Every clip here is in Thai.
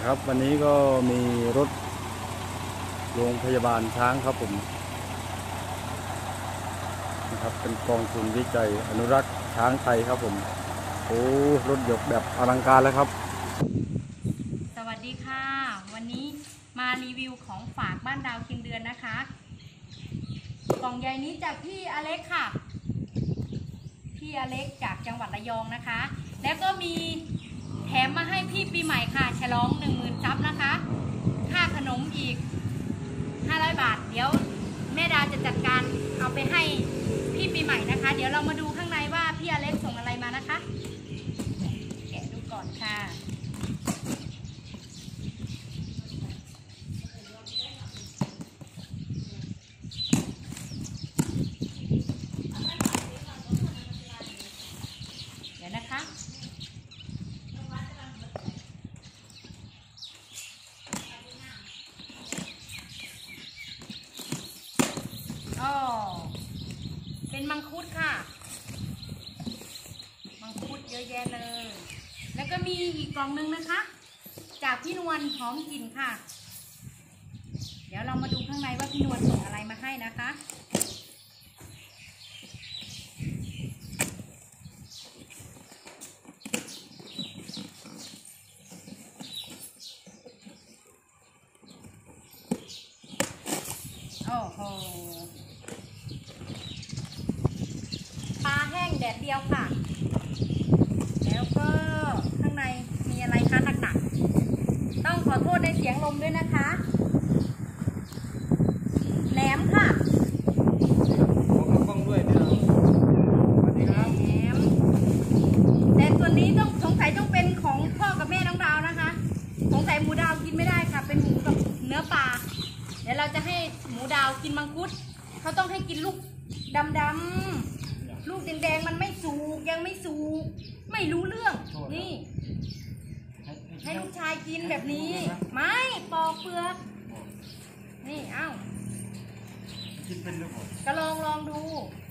ครับวันนี้ก็มีรถโรงพยาบาลช้างครับผมนะครับเป็นกองทุนวิจัยอนุรักษ์ช้างไทยครับผมโอ้รถยกแบบอลังการแล้วครับสวัสดีค่ะวันนี้มารีวิวของฝากบ้านดาวเคียงเดือนนะคะกล่องใหญ่นี้จากพี่อเล็กค่ะพี่อเล็กจากจังหวัดระยองนะคะแล้วก็มีแถมมาให้พี่ปีใหม่ค่ะฉลอง 10,000 ซับนะคะค่าขนมอีก500 บาทเดี๋ยวแม่ดาจะจัดการเอาไปให้พี่ปีใหม่นะคะเดี๋ยวเรามาดูข้างในว่าพี่อเล็กส่งอะไรมานะคะแกะดูก่อนค่ะนะคะเป็นมังคุดค่ะมังคุดเยอะแยะเลยแล้วก็มีอีกกล่องนึงนะคะจากพี่นวลหอมกลิ่นค่ะเดี๋ยวเรามาดูข้างในว่าพี่นวลส่งอะไรมาให้นะคะโอ้โหปลาแห้งแดดเดียวค่ะแล้วก็ข้างในมีอะไรคะหนักๆต้องขอโทษในเสียงลมด้วยนะคะแหนมค่ะขอกล้องด้วยพี่น้องสวัสดีครับแหนมแต่ส่วนนี้สงสัยต้องเป็นของพ่อกับแม่น้องดาวนะคะสงสัยหมูดาวกินไม่ได้ค่ะเป็นหมูกับเนื้อปลาเดี๋ยวเราจะให้หมูดาวกินมังคุดเขาต้องให้กินลูกดำๆลูกแดงๆมันไม่สุกยังไม่สุกไม่รู้เรื่องนี่ให้ลูกชายกินแบบนี้ไม่ปอกเปลือกนี่เอ้ากินเป็นหรือเปล่าก็ลองดู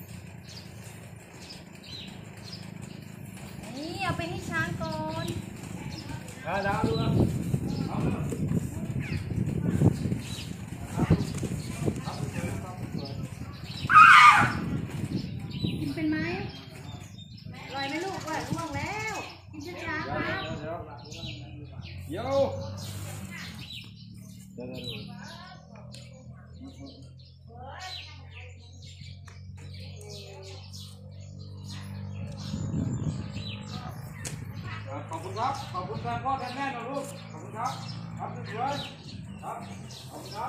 นี่เอาไปให้ช้างก่อนดาวดูกินเป็นไหมอร่อยไหมลูกอร่อยล่วงแล้วกินช้าๆครับโย่ขอบคุณครับขอบคุณแทนพ่อแทนแม่นะลูกขอบคุณครับครับทุกคนครับขอบคุณครับ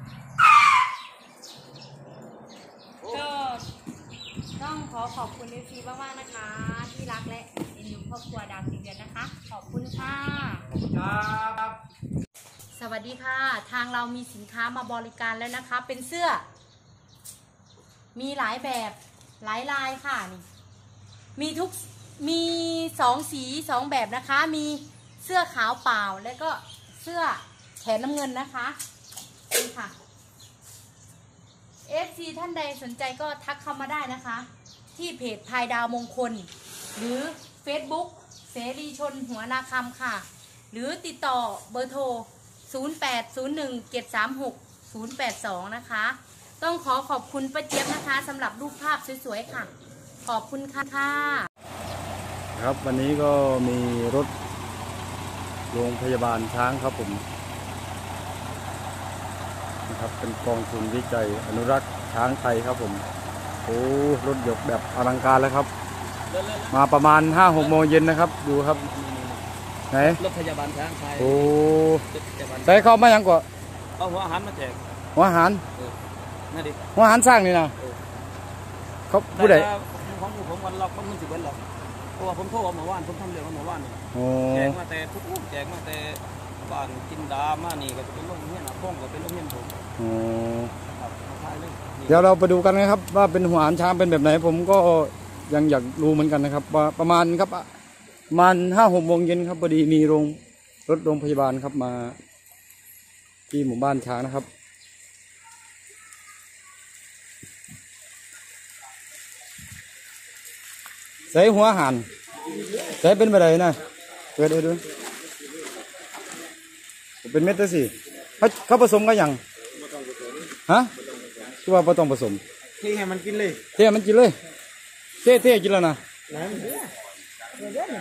ก็ต้องขอบคุณFCมากๆนะคะที่รักและเอ็นดูครอบครัวดาวเคียงเดือนนะคะขอบคุณค่ะขอบคุณครับสวัสดีค่ะทางเรามีสินค้ามาบริการแล้วนะคะเป็นเสื้อมีหลายแบบหลายลายค่ะนี่มี2 สี 2 แบบนะคะมีเสื้อขาวเปล่าแล้วก็เสื้อแขนน้ำเงินนะคะนี่ค่ะ FC ท่านใดสนใจก็ทักเข้ามาได้นะคะที่เพจพายดาวมงคลหรือ Facebook เสรีชนหัวนาคำค่ะหรือติดต่อเบอร์โทร0801736082นะคะต้องขอบคุณป้าเจี๊ยบนะคะสำหรับรูปภาพสวยๆค่ะขอบคุณค่ะครับวันนี้ก็มีรถโรงพยาบาลช้างครับผมนะครับเป็นกองทุนวิจัยอนุรักษ์ช้างไทยครับผมโอ้รถยกแบบอลังการแล้วครับมาประมาณ 5-6 โมงเย็นนะครับดูครับไหนรถพยาบาลช้างไทยโอ้ได้เข้ามายังกว่าเอาหัวอาหารมาแจกหัวอาหารนั่นดิหัวอาหารสร้างนี่นะเขาผู้ใดของผมวันล็อกมันสิบวันล็อกเพราะว่าผมโทรเมื่อวานผมทำเรื่องเมื่อวานนี่แจกมาแต่ทุกแจกมาแต่บ้านกินดามานี่ก็จะเป็นโรงเรียนพ่องก็เป็นโรงเรียนผมเดี๋ยวเราไปดูกันนะครับว่าเป็นหัวอาหารช้างเป็นแบบไหนผมก็ยังอยากรู้เหมือนกันนะครับว่าประมาณครับประมาณ 5-6 โมงเย็นครับพอดีมีรถโรงพยาบาลครับมาที่หมู่บ้านช้างนะครับใส่หัวอาหารใส่เป็นแบบไหนนะเปิดดูเป็นเม็ดได้สิเขาผสมกันอย่างฮะคือว่าไม่ต้องผสมที่ให้มันกินเลยเท่มันกินเลยเท่กินแล้วนะน้ำเยอะเยอะเนี่ย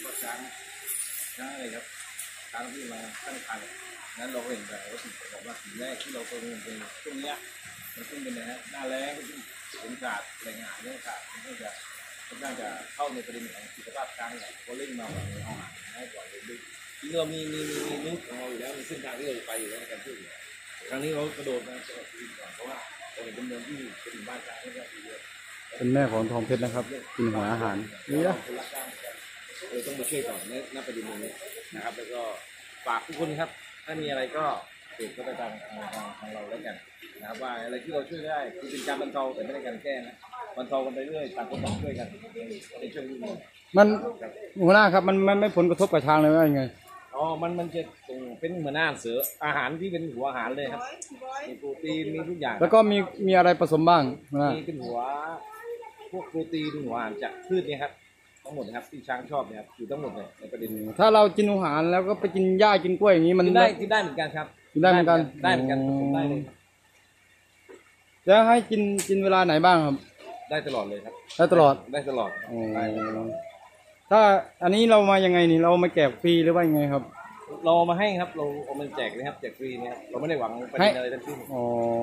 การที่มาตั้งคันนั้นเราเห็นแต่ว่าสิ่งบอกว่าสิ่งแรกที่เราประเมินเป็นช่วงนี้มันขึ้นเป็นนะฮะหน้าแล้งฝนขาดแรงงานเรื่องขาดมันก็จะค่อนข้างจะเข้าในประเด็นของสุขภาพช้างเนี่ยก็เล่นมาแบบในห้องอาหารง่ายกว่าเลยด้วยจริงเรามีรูทของเราอยู่แล้วมีเส้นทางที่เราไปอยู่แล้วในการพูดครั้งนี้เรากระโดดมาจะกินก่อนเพราะว่าเราเห็นจำนวนที่เป็นบ้านช้างก็เยอะเป็นแม่ของทองเพชรนะครับกินหัวอาหารนี่นะต้องมาช่วยก่อนในประเด็นนี้นะครับแล้วก็ฝากทุกคนครับถ้ามีอะไรก็เกิดก็ไปทางเราแล้วกันนะครับว่าอะไรที่เราช่วยได้คือเป็นการบรรเทาแต่ไม่ได้การแก้นะบรรเทากันไปเรื่อยต่างคนต่างช่วยกันในช่วงนี้มันหัวหน้าครับมันไม่ผลกระทบกับช้างเลยว่ายังไงอ๋อมันจะส่งเป็นเหมือนอาหารเสืออาหารที่เป็นหัวอาหารเลยครับมีโปรตีนมีทุกอย่างแล้วก็มีอะไรผสมบ้างหัวหน้ามีเป็นหัวพวกโปรตีนหัวอาหารจากพืชเนี่ยครับทั้งหมดนะครับที่ช้างชอบเนี่ยครับอยู่ทั้งหมดเลยในประเด็นนี้ถ้าเรากินอาหารแล้วก็ไปกินหญ้ากินกล้วยอย่างนี้มันกินได้เหมือนกันครับกินได้เหมือนกันได้เหมือนกันผมได้เลยครับจะให้กินเวลาไหนบ้างครับได้ตลอดเลยครับได้ตลอดได้ตลอดอ๋อได้ถ้าอันนี้เรามายังไงนี่เรามาแจกฟรีหรือว่ายังไงครับเราเอามาให้ครับเราเอามันแจกนะครับแจกฟรีนะครับเราไม่ได้หวังประเด็นอะไรทั้งสิ้นอ๋อ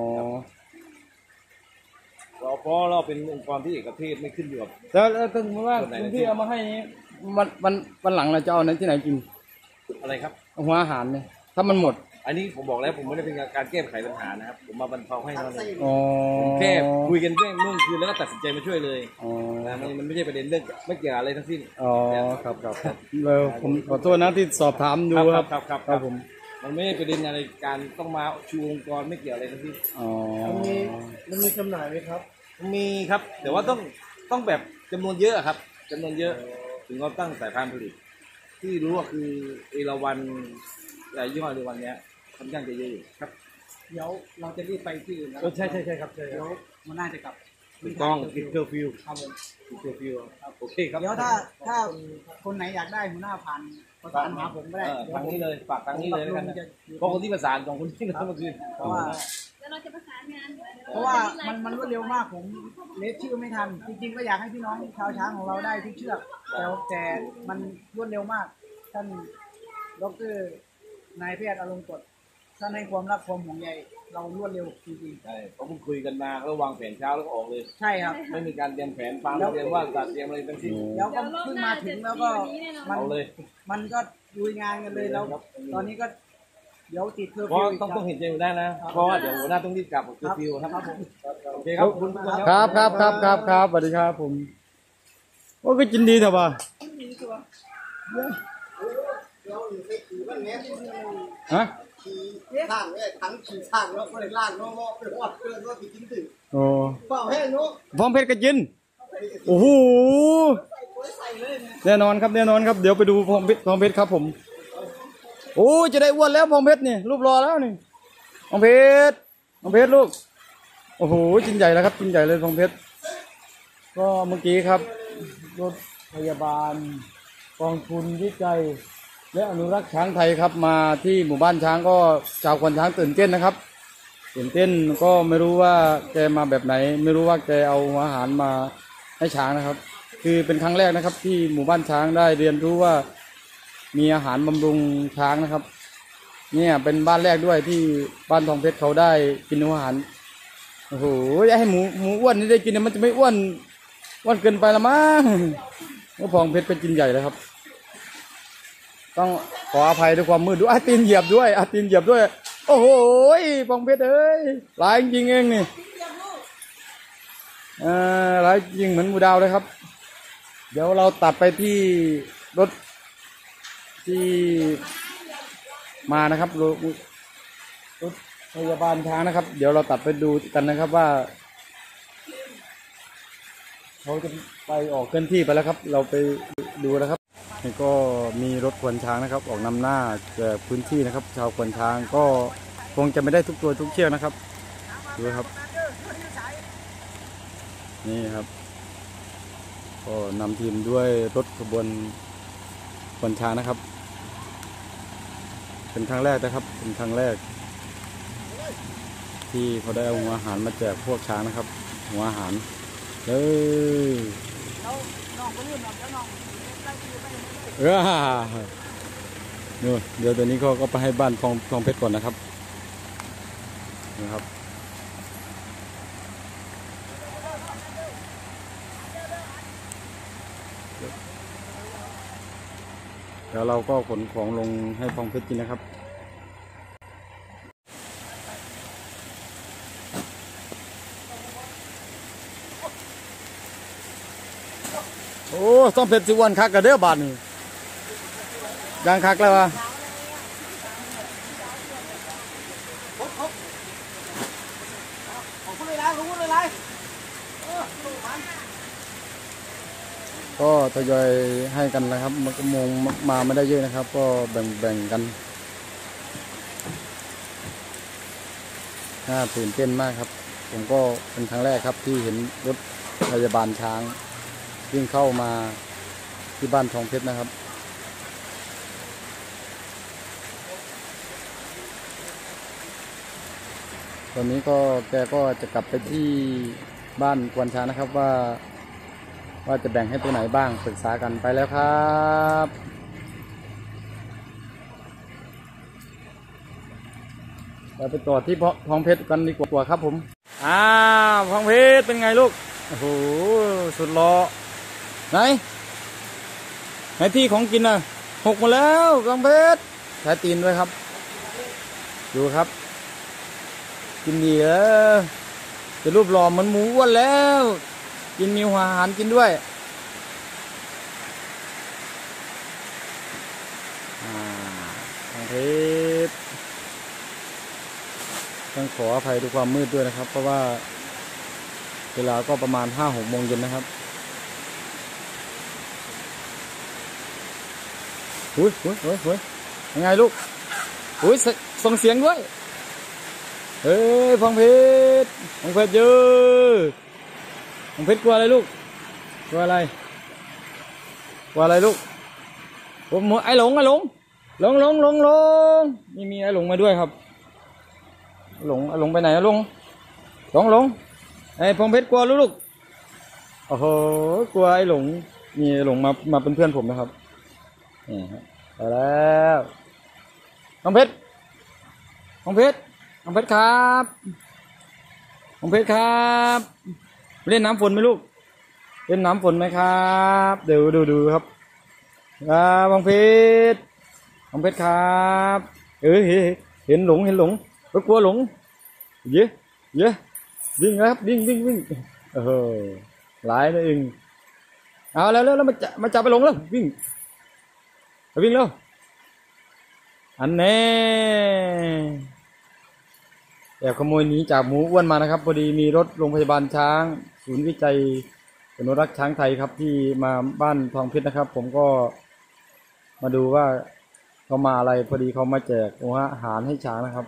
เพราะเราเป็นองค์กรที่เอกเทศไม่ขึ้นอยู่กับแล้วถึงว่าคุณพี่เอามาให้นี้วันหลังเราจะเอาในที่ไหนกินอะไรครับหัวอาหารเนี่ยถ้ามันหมดอันนี้ผมบอกแล้วผมไม่ได้เป็นการแก้ไขปัญหานะครับผมมาบรรเทาให้เท่านั้นเองอ๋อผมแค่คุยกันเรื่องเมื่อคืนแล้วก็ตัดสินใจมาช่วยเลยอ๋อนะมันไม่ใช่ประเด็นเรื่องไม่เกี่ยวอะไรทั้งสิ้นอ๋อครับผมขอโทษนะที่สอบถามดูครับครับผมมันไม่ใช่ประเด็นอะไรการต้องมาชูองค์กรไม่เกี่ยวอะไรทั้งสิ้นอ๋อมันมีจำหน่ายไหมครับมีครับแต่ว่าต้องแบบจำนวนเยอะครับจำนวนเยอะถึงเราตั้งสายพันธุ์ผลิตที่รู้ว่าคือเอราวัณรายย่อยเอราวัณเนี้ยค่อนข้างจะเยอะอยู่ครับเดี๋ยวเราจะรีบไปที่อื่นนะใช่ครับใช่เดี๋ยวมันน่าจะกลับถูกต้องกินเคอร์ฟิวครับผมกินเคอร์ฟิวโอเคครับเดี๋ยวถ้าคนไหนอยากได้หัวหน้าพันประสานหาผมก็ได้ทางนี้เลยฝากทางนี้เลยแล้วกันนะเพราะคนที่ประสานของคนที่เราเมื่อคืนเพราะว่าแล้วเราจะประสานงานเพราะว่ามันรวดเร็วมากผมเลสชื่อไม่ทัน จริงๆก็อยากให้พี่น้องชาวช้างของเราได้ทุกเชือกแต่มันรวดเร็วมากท่านดร.นายแพทย์อารมณ์กฎท่านให้ความรักความห่วงใยเรารวดเร็วจริงใช่เพราะเพิ่งคุยกันมาแล้ววางแผนเช้าแล้วก็ออกเลยๆใช่ครับไม่มีการเตรียมแผนฟังเตรียมว่าจัดเตรียมอะไรทั้งสิ้นแล้วก็เพิ่งมาถึงแล้วก็มันเอาเลยมันก็ลุยงานกันเลยแล้วตอนนี้ก็เดี๋ยวติดเคอร์เพฟิราะวต้องเห็นใจอยู่ได้นะเพราะว่าเดี๋ยวหัวหน้าต้องรีบกลับคือฟิวครับโอเคครับคุณครับสวัสดีครับผมโอ้ก็กินดีเถอะป่ะฮะข้างเนี่ยทั้งขี่ข้างแล้วก็เลยล่างน้องๆไปว่าเพื่อนว่าไปกินถึงโอ้เปล่าแห้งเนาะฟองเพชรก็กินโอ้โหแน่นอนครับเดี๋ยวไปดูฟองเพชรครับผมโอ้จะได้อ้วนแล้วฟองเพชรนี่รูปรอแล้วนี่ฟองเพชรลูกโอ้โหกินใหญ่แล้วครับกินใหญ่เลยฟองเพชรก็เมื่อกี้ครับรถพยาบาลกองทุนวิจัยและอนุรักษ์ช้างไทยครับมาที่หมู่บ้านช้างก็ชาวควนช้างตื่นเต้นนะครับตื่นเต้นก็ไม่รู้ว่าแกมาแบบไหน ไม่รู้ว่าแกเอาอาหารมาให้ช้างนะครับ คือเป็นครั้งแรกนะครับ ที่หมู่บ้านช้างได้เรียนรู้ว่ามีอาหารบำรุงช้างนะครับ เนี่ยเป็นบ้านแรกด้วยที่บ้านทองเพชรเขาได้กินอาหารโอ้โหอยากให้หมูอ้วนนี่ได้กินเนี่ยมันจะไม่อ้วนเกินไปละมั้งก็ทองเพชรเป็นกินใหญ่เลยครับต้องขออภัยด้วยความมืดด้วยตีนเหยียบด้วยตีนเหยียบด้วยโอ้โหปองเพชรเอ้ยหลายจริงเองนี่หลายจริงเหมือนหมูดาวเลยครับเดี๋ยวเราตัดไปที่รถที่มานะครับรถพยาบาลช้างนะครับเดี๋ยวเราตัดไปดูกันนะครับว่าเขาจะไปออกเคลื่อนที่ไปแล้วครับเราไปดูนะครับนี่ก็มีรถขนช้างนะครับออกนำหน้าแจกพื้นที่นะครับชาวขนช้างก็คงจะไม่ได้ทุกตัวทุกเชือกนะครับดูครับนี่ครับก็นำทีมด้วยรถขบวนขนช้างนะครับเป็นครั้งแรกนะครับเป็นครั้งแรกที่เขาได้เอาหัวอาหารมาแจกพวกช้างนะครับหัวอาหารเลยแล้วน้องก็ลื่นน้องแล้วน้องได้ที่ไปเลยนู่นเดี๋ยวตัวนี้ก็ไปให้บ้านทองเพชรก่อนนะครับนะครับแล้วเราก็ขนของลงให้ทองเพชรกินนะครับโอ้ทองเพชรสิวันคักกระเด้อบาทนี่ยางคักแล้ววะของคุณเลยไรของคุณเลยไรก็ทยอยให้กันนะครับมันก็มงมาไม่ได้เยอะนะครับก็แบ่งกันน่าตื่นเต้นมากครับผมก็เป็นครั้งแรกครับที่เห็นรถพยาบาลช้างวิ่งเข้ามาที่บ้านทองเพชรนะครับตอนนี้ก็แกก็จะกลับไปที่บ้านกวนช้างนะครับว่าจะแบ่งให้ตัวไหนบ้างปรึกษากันไปแล้วครับเราไปต่อที่ทองเพชรกันดีกว่าครับผมทองเพชรเป็นไงลูกโอ้โหสุดหล่อไหนที่ของกินน่ะหกหมดแล้วทองเพชรใช้ตีนด้วยครับดูครับกินดีแล้วจะรูปหล่อเหมือนหมูอ้วนแล้วกินมีหัวอาหารกินด้วยทองเพชรต้องขออภัยด้วยความมืดด้วยนะครับเพราะว่าเวลาก็ประมาณ 5-6 โมงเย็นนะครับอุ้ยยังไงลูกอุ้ยส่งเสียงด้วยเฮ้ยทองเพชรเยอะทองเพชรกลัวอะไรลูกกลัวอะไรลูกผมไอ้หลงนี่มีไอ้หลงมาด้วยครับหลงไปไหนอะหลงไอ้ทองเพชรกลัวลูกโอ้โหกลัวไอ้หลงนี่หลงมาเป็นเพื่อนผมนะครับนี่ฮะไปแล้วทองเพชรครับทองเพชรครับเล่นน้ำฝนไหมลูกเล่นน้ำฝนไหมครับเดี๋ยวดูครับทองเพชรครับเห็นหลงก็กลัวหลงเยอะวิ่งครับวิ่งหลายเลยเองเอาแล้วมาจับไปหลงแล้ววิ่งแล้วอันแน่แอบขโมยหนีจากหมูอ้วนมานะครับพอดีมีรถโรงพยาบาลช้างศูนย์วิจัยอนุรักษ์ช้างไทยครับที่มาบ้านทองเพชรนะครับผมก็มาดูว่าเขามาอะไรพอดีเขามาแจกอาหารให้ช้างนะครับ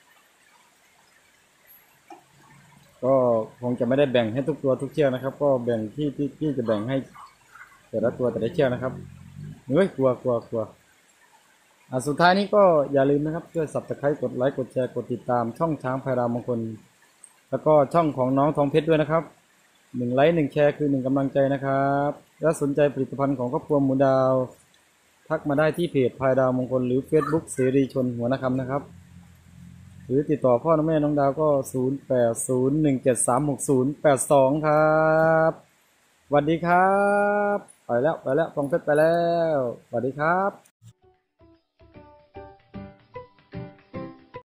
ก็คงจะไม่ได้แบ่งให้ทุกตัวทุกเชือกนะครับก็แบ่งที่จะแบ่งให้แต่ละตัวแต่ละเชือกนะครับเฮ้ยกลัวสุดท้ายนี้ก็อย่าลืมนะครับช่วย Subscribe กดไลค์กดแชร์กดติดตามช่องช้างพายรามมงคลแล้วก็ช่องของน้องทองเพชรด้วยนะครับ1 ไลค์ 1 แชร์คือ1กำลังใจนะครับถ้าสนใจผลิตภัณฑ์ของครอบครัวหมูดาวทักมาได้ที่เพจพายดาวมงคลหรือ Facebook เสรีชนหัวนาคำนะครับหรือติดต่อพ่อแม่น้องดาวก็0801736082ครับสวัสดีครับไปแล้วทองเพชรไปแล้วสวัสดีครับ